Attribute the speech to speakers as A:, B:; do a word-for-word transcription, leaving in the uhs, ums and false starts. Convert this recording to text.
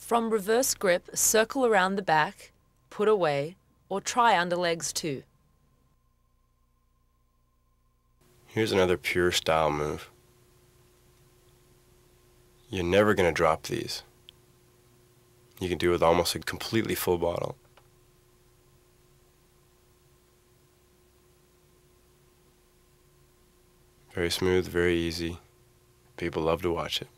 A: From reverse grip, circle around the back, put away, or try under legs too.
B: Here's another pure style move. You're never going to drop these. You can do it with almost a completely full bottle. Very smooth, very easy. People love to watch it.